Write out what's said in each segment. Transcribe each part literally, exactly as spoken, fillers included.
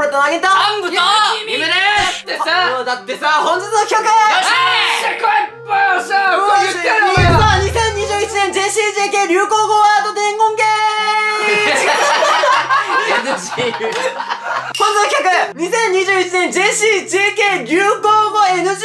ルトのアゲントアンブと夢です。 ってさ、だってさ、本日の企画、よっしゃ来いっぽさあ、こう言ってるのよ。 にせんにじゅういちねん ジェーシージェーケー 流行語ワード伝言ゲーム。 エヌジー 本日の企画、にせんにじゅういちねん ジェーシージェーケー 流行語 エヌジー ワードゲーム。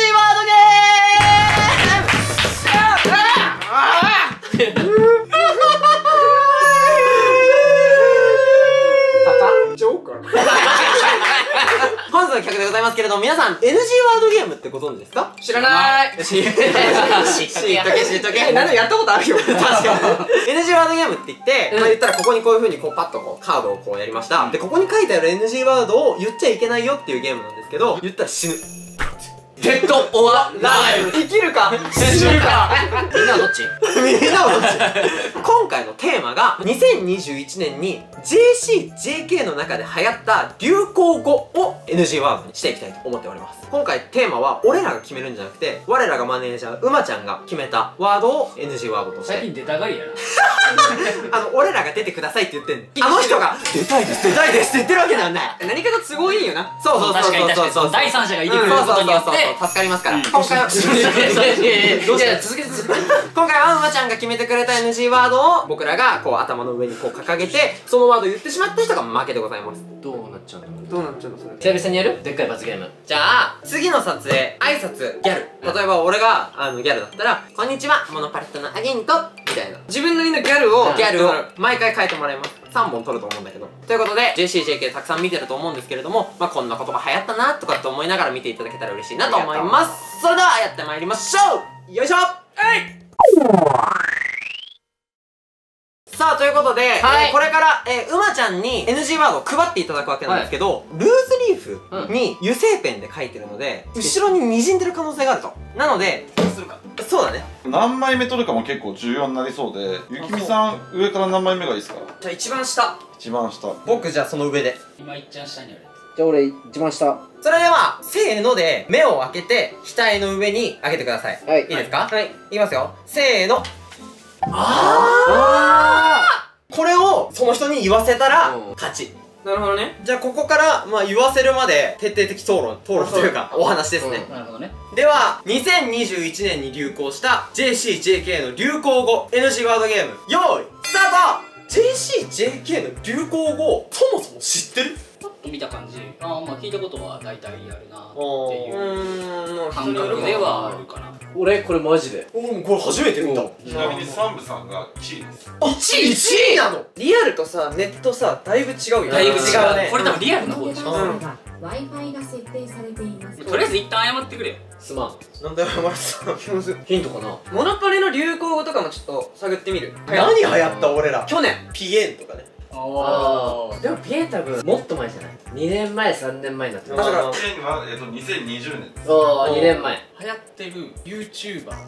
本日の企画でございますけれども、皆さん エヌジー ワードゲームってご存知ですか？ 知らない。 知っとけ知っとけ。 なんでやったことあるよ。 確かに エヌジー ワードゲームって言って、まあ言ったらここにこういう風にこうパッとこうカードをこうやりました。でここに書いてある エヌジー ワードを言っちゃいけないよっていうゲームなんですけど、言ったら死ぬ。 デッドオアライブ。 生きるか死ぬか。みんなはどっち？みんなはどっち？今回のテーマがにせんにじゅういちねんに ジェーシージェーケー の中で流行った流行語を エヌジー ワードにしていきたいと思っております。今回テーマは俺らが決めるんじゃなくて、我らがマネージャーうまちゃんが決めたワードを エヌジー ワードとして、 最近出たがりやな。 あの俺らが出てくださいって言ってんの。あの人が出たいです出たいですって言ってるわけではない。 何かと都合いいよな。 そうそうそうそうそうそう。 第三者がいてくれることによって助かりますから。今回はどうした続けて続けて。 今回はうまちゃんが決めてくれた エヌジー ワードを僕らがこう頭の上にこう掲げて、そのワードを言ってしまった人が負けでございます。 どうなっちゃうんだろう。 どうなっちゃうのそれ。 久々にやるでっかい罰ゲーム。 じゃあ次の撮影挨拶ギャル、例えば俺があのギャルだったら「こんにちはモノパレットのアゲント」みたいな自分なりのギャルをギャルを毎回書いてもらいます。さんぼん取ると思うんだけど。ということで ジェーシージェーケー たくさん見てると思うんですけれども、まあこんな言葉流行ったなとかって思いながら見ていただけたら嬉しいなと思います。それではやってまいりましょう。よいしょ。はいさあということで、 はいえーこれから、えー、うまちゃんに エヌジー ワードを配っていただくわけなんですけど、ルーズリーフに油性ペンで書いてるので、後ろに滲んでる可能性があると。なので、 どうするか。 そうだね。 何枚目取るかも結構重要になりそうで、ゆきみさん上から何枚目がいいですか？ じゃあ一番下。 一番下。 僕じゃあその上で。 今いっちゃん下にあるやじゃあ俺一番下。 それでは、せーので目を開けて額の上に上げてください。 はいいいですか？ はい。 いきますよ。せーの。あーこれをその人に言わせたら勝ち。 なるほどね。 じゃあここからまあ言わせるまで徹底的討論討論というかお話ですね。 つ。なるほどね。 ではにせんにじゅういちねんに流行した ジェーシージェーケー の流行語 エヌジー ワードゲーム用意スタート。 ジェーシージェーケー の流行語をそもそも知ってる？ パッと見た感じ、ああまあ聞いたことは大体あるなっていうーん、 感覚ではあるかな。 俺これマジで。 おおこれ初めて見た。 ちなみに三部さんがいちいです。 いちいいちいなの？ リアルとさ、ネットさ、だいぶ違うよ。 だいぶ違うねこれ多分リアルな方でしょ。 うん Wi-Fi が設定されています。 とりあえず一旦謝ってくれよ。 すまん。 なんで謝らせたの？ ヒントかな。 モノパレの流行語とかもちょっと探ってみる。 何流行った俺ら？ 去年。 ピエンとかね。 あでもピエ多分もっと前じゃない ?に 年前さんねんまえになってる。 だからにねんは、えっと、にせんにじゅうねんです。 おおにねんまえ。 流行ってる YouTuber とか。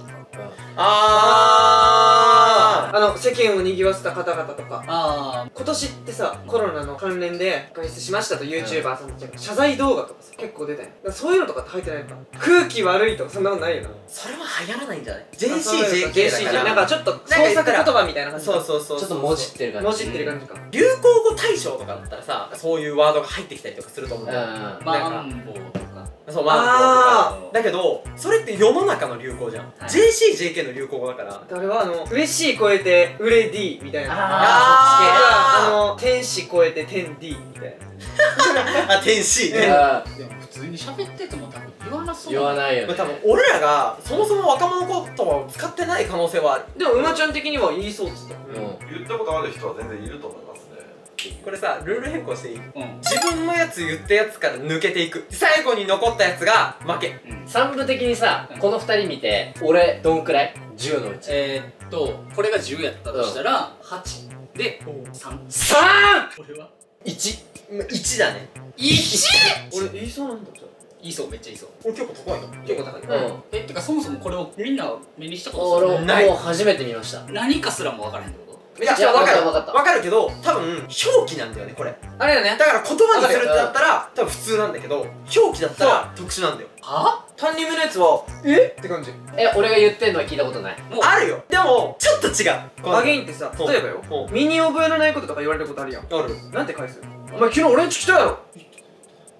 ああの、世間を賑わせた方々とか。 あ今年ってさ、コロナの関連で外出しましたと YouTuber さんたちが謝罪動画とかさ、結構出たよ。だからそういうのとかって入ってないのか。空気悪いとかそんなことないよな。 それは流行らないんじゃない？ ジェーシージェーケー だから。 なんかちょっと創作言葉みたいな感じ。 そうそうそう。 ちょっともじってる感じ。 もじってる感じか。 流行語大賞とかだったらさ、そういうワードが入ってきたりとかすると思うんだよ。 あ、マンボウとか。 そう、マンゴーとか。だけど、それって世の中の流行じゃん。 はいジェーシージェーケー の流行語だから。 あれはあの、嬉しい超えて、売れ D みたいな。 ああの、天使超えて天 D みたいな。 あ、天使ね。 あでも普通に喋ってても多分言わなそう。 言わないよね。 多分俺らがそもそも若者言葉を使ってない可能性はある。 でも、馬ちゃん的には言いそうっつった。 うん。 言ったことある人は全然いると思いますね。 これさ、ルール変更していい？ うん。 自分のやつ言ったやつから抜けていく。最後に残ったやつが負け。 三部的にさ、このふたり見て、俺どんくらい ?じゅう のうち。 えーっと、これがじゅうやったとしたら、はちでさん。 さん！ これはいち。いちだね。 いち！ 俺、言いそうなんだじゃいいそう、めっちゃいいそう。 俺結構高いの。 結構高い。 うん。 え、ってかそもそもこれをみんな目にしたことする俺ないもう初めて見ました。 何かすらも分からへんってこいや、 いやわかる。 わかったわかるけど、多分、表記なんだよね、これ。 あれよね。 だから言葉にするってなったら、多分普通なんだけど、表記だったら特殊なんだよ。 とはタンニムのやつは、えって感じ。 え、俺が言ってんのは聞いたことない。 もうあるよ。でも、ちょっと違う。 アゲインってさ、例えばよう、ん身に覚えのないこととか言われたことあるやん。 ある。 なんて返す？お前昨日俺んち来たやろ。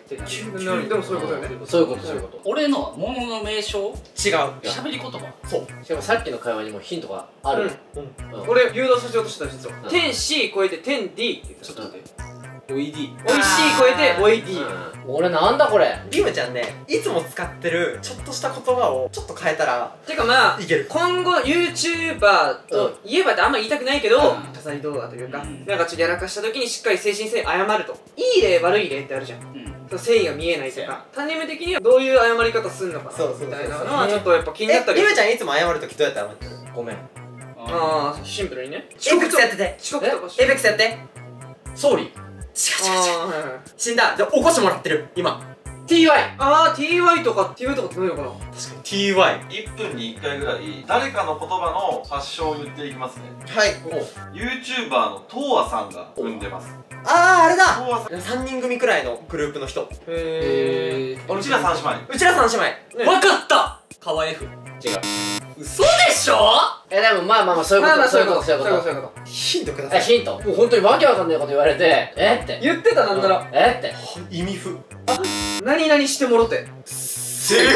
ってなる。 なるでもそういうことよね。 そういうことそういうこと。 俺のは物の名称、 違う。 喋り言葉。 そう。 しかもさっきの会話にもヒントがある。 うん。俺誘導させようとしてた実は。点 C 超えて点 D って言ってた。 ちょっと待って。オイディ。 おいしい超えておい D。 俺なんだこれ。 リムちゃんね、いつも使ってるちょっとした言葉をちょっと変えたらてかまあいける。 今後 YouTuber と言えばってあんま言いたくないけど、 うん謝罪動画というか、 うんなんかちょっとやらかした時にしっかり誠心誠意謝ると。いい例悪い例ってあるじゃん。 うん。 その誠意が見えないとそうやか、タンニム的にはどういう謝り方すんのかなそうそうそうみたいなのはちょっとやっぱ気になったえ、 り。 リムちゃんいつも謝るときどうやって謝ってる？ ごめん。 ああシンプルにね。 エイペックスやってて。 遅刻とかしエイペックスやって。違う違う違う。 ソーリー。 あーはいはい。 死んだ。じゃあ起こしてもらってる今。 ティーワイ。 あー ティーワイ とか ティーワイ とかって何のかな。 確かに ティーワイ。 いっぷんにいっかいぐらい誰かの言葉の発祥を言っていきますね。 はい。 YouTuber のトーアさんが生んでます。 あーあれだ。 トーアさん、 さんにん組くらいのグループの人。 へえ。 うちら三姉妹。 うちら三姉妹。 わかった。川 F。 違う。 嘘でしょ。 え、でもまあまあまあそういうまあまあこと、そういうこと、 そそうういううこと。 いこそういうこと。 ヒントくださえ、 い。 ヒント。もう本当にわけわかんないこと言われて、えって。 言ってたなんならえって。 意味不。 何々してもろて正解。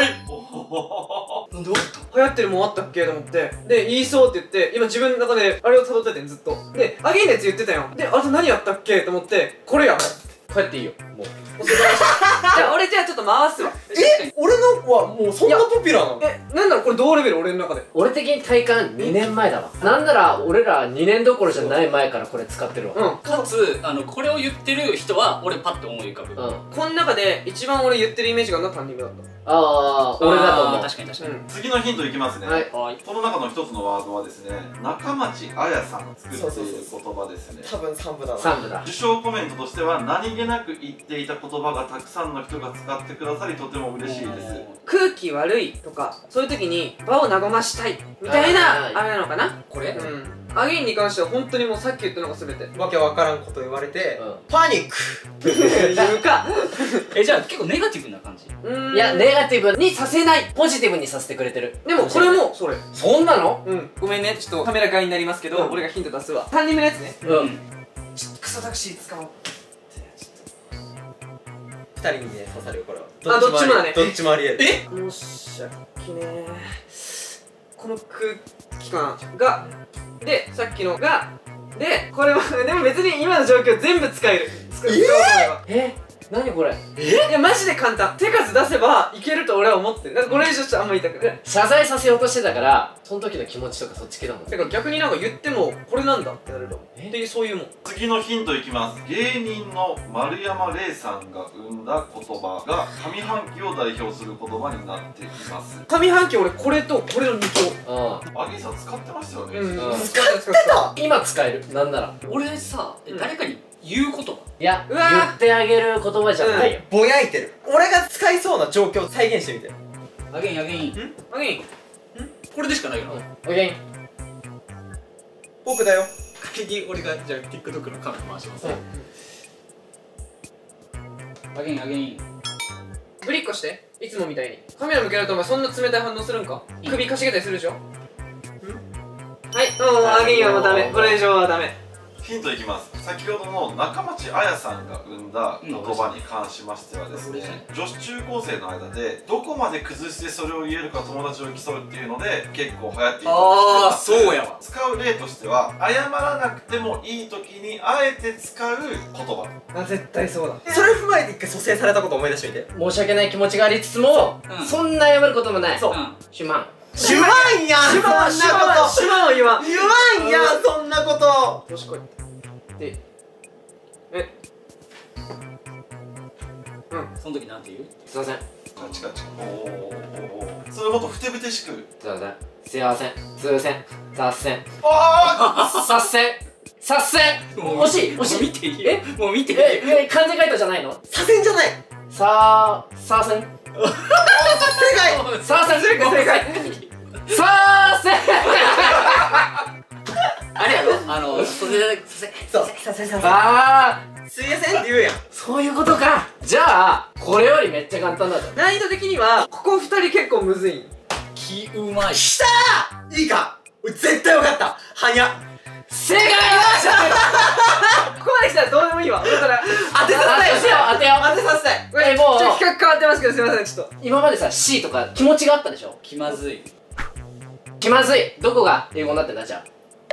なんでわかっ流行ってるもんあったっけと思ってで言いそうって言って今自分の中であれを辿っててんずっとでアゲインのやつ言ってたよであと何やったっけと思ってこれや帰っていいよ。もう。 じゃあ俺じゃあちょっと回すわえ、俺のはもうそんなポピュラーなの？ えなんだろうこれ同レベル俺の中で俺的に体感にねんまえだわ。なんなら俺らにねんどころじゃない前からこれ使ってるわ。 うんた。かつ、あの、これを言ってる人は、俺パッて思い浮かぶ。 うん。 この中で一番俺言ってるイメージがあるのはタンニングだっあー、俺だと思あーう。 確かに確かに。 うん次のヒントいきますね。 はい。 はい。 この中の一つのワードはですね、中町彩さんが作っている言葉ですね。 多分三部だな。 三部だ。 受賞コメントとしては何気なく言っていた言葉がたくさんの人が使ってくださりとても嬉しいです。 空気悪いとかそういう時に場を和ましたいみたいなあーあれなのかなこれうんアゲインに関しては本当にもうさっき言ったのが全てわけわからんこと言われて、 うんパニック。 言うかえ、じゃあ結構ネガティブな感じ。 うーんいや、ネガティブにさせない。ポジティブにさせてくれてる。 でもこれもそれそんなの？ うんごめんねちょっとカメラ側になりますけど、 うん俺がヒント出すわさんにんめのやつねうん。 ちょっとクソタクシー使おう二人にね刺さるよこれは。 あどっちもだねどっちもありえる。 え申し訳ねえこの空気感がでさっきのがでこれはでも別に今の状況全部使える使う使おうと思えばえ？何これ？ いやマジで簡単手数出せばいけると俺は思ってるだからこれ以上ちょっとあんま言いたくない謝罪させようとしてたから、その時の気持ちとかそっち系だもん。 だから逆になんか言ってもこれなんだってなると思うえっていうそういうもん次のヒントいきます。芸人の丸山礼さんが生んだ言葉が上半期を代表する言葉になっています。 上半期俺これとこれのに強うアギーさん使ってましたよね。 うんうん使ってた使ってたん。今使える。なんなら。 俺さ、えうん誰かに言う言葉。 いや、 うわー言ってあげる言葉じゃないよ。 ぼやいてる。俺が使いそうな状況を再現してみて。 アゲインアゲイン。 アゲインこれでしかないよな。 オッケ僕だよ。 仮に俺がじゃあ TikTok のカメラ回します。アゲインアゲイン。 ぶりっこしていつもみたいにカメラ向けるとお前そんな冷たい反応するんか首かしげたりするでしょはいもうアゲインはもうダメこれ以上はダメヒントいきます。先ほどの中町彩さんが生んだ言葉に関しましてはですね、女子中高生の間でどこまで崩してそれを言えるか友達を競うっていうので結構流行っているああ、そうやわ。 使う例としては謝らなくてもいい時にあえて使う言葉。 あ絶対そうだそれ踏まえて一回蘇生されたこと思い出してみて。 ー。申し訳ない気持ちがありつつも、 うんそんな謝ることもない。 そううん。 シュマン。 シュワンやんそんなこと。 シュマンを言わん言わんやんそんなこと。 よしこいでえその時なんて言う？ すいません。 カチカチ。おーおーおーそれもっとふてぶてしく。 すいません。すいません。通線。脱線。 あ左遷。左遷。惜しい惜しい。 もう見ていいよ。 えもう見ていいよ。 え、え、漢字書いたじゃないの？ 左遷じゃない。 さー、さーせん。 正解。 さーせん。 正解正解さーせん。 あれやろあの、それで、させ。 そう。左遷左遷。 あ水泳線って言うやん。 ー、そういうことか。じゃあ、これよりめっちゃ簡単だぞ。 難易度的にはここふたり結構むずいん気うまい。 きたー。いいか。俺絶対分かった。はや。 正解。 ここまで来たらどうでもいいわだから当てさせたいよ。 当てよう当てよう当てさせたい。 けどすいませんちょっと今までさ C とか気持ちがあったでしょ。 気まずい。 気まずい。どこが英語になってんだじゃ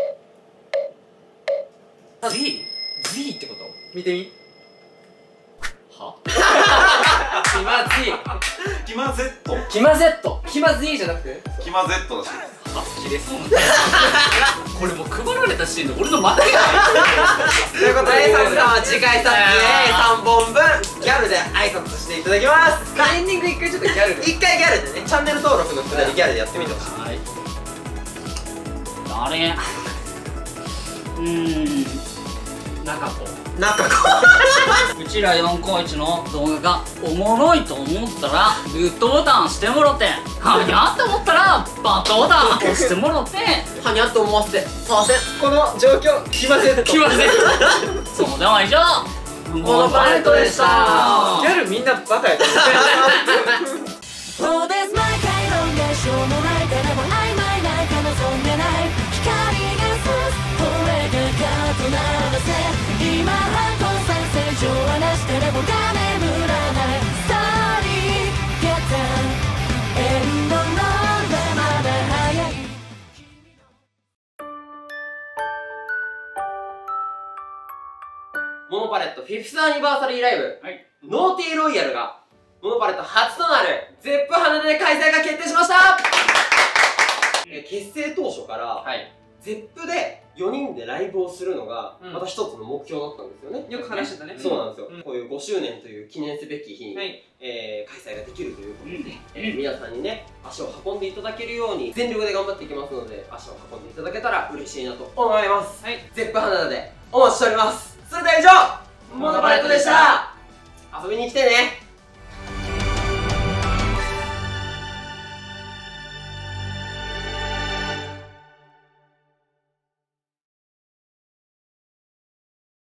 あ。 Z？ Z ってこと見てみは気まずい。 キマ Z 気ま Z。 気まずいじゃなくてキマ Z だしは好きですこれもう配られた時点で俺のまたが入ということでサクさんは次回撮影さんぼんぶんギャルで挨拶していただきます。 エンディング一回ちょっとギャルで一回ギャルでね、チャンネル登録のくだりギャルでやってみてほしい。 はい。あれうーん中子。 なんかこうちらよんこいちの動画がおもろいと思ったらグッドボタン押してもろて、はにゃって思ったらバッドボタン押してもろて、 うはにゃっと思わせてさません。 この状況気まずいと気まずいそうでは以上モノパレットでしたギャルみんなバカやったそうです毎回論でしょうもないからも曖昧なんか望んでない光が差すこれがカートならせ今反抗させ上はなしでもが眠らないストーリーゲッターエンドのでまだ早いモノパレットフィフスアニバーサリーライブ、 はい、 ノーティーロイヤルがモノパレット初となるゼップ羽田で開催が決定しました、え結成当初から、 はい。 ゼップでよにんでライブをするのがうんまた一つの目標だったんですよね、 よく話してたねそうなんですよ、 うんこういうごしゅうねんという記念すべき日に、 はいえー開催ができるということで、 うんえー皆さんにね足を運んでいただけるように全力で頑張っていきますので、足を運んでいただけたら嬉しいなと思います。 はいゼップ羽田でお待ちしております。それでは以上モノパレットでした。遊びに来てね。